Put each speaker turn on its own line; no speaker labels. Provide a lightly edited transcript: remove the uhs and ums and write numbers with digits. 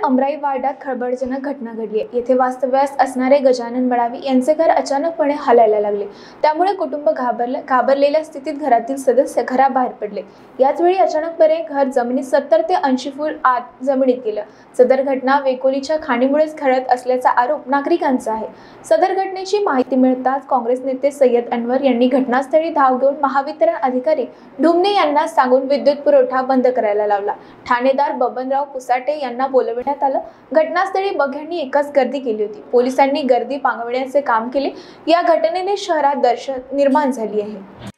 अमराई वार्डात खळबळजनक घटना घडली आहे। येथे वास्तव्यास असणारे गजानन बळावी यांचे घर अचानकपणे हलायला लागले। त्यामुळे कुटुंब घाबरलेल्या स्थितीत घरातील सदस्य घराबाहेर पडले। याच वेळी अचानकपणे घर जमिनीत 70 ते 80 फूट आत जमिनीत गेलं। सदर घटना वेकोलीच्या खाणीमुळेच घडत असल्याचा आरोप नागरिकांचा आहे। सदर घटनेची माहिती मिळताच काँग्रेस नेते सय्यद अनवर यांनी घटनास्थळी धाव घेऊन महावितरण अधिकारी ढुमणे यांना सांगून विद्युत पुरवठा बंद करायला लावला। ठाणेदार बबनराव पुसाटे यांना बोलवण्यात आलं। घटनास्थळी बघ्यांनी एकच गर्दी केली होती। पोलिसांनी गर्दी पांगविण्याचे काम केले। या घटनेने शहरात दहशत निर्माण झाली आहे।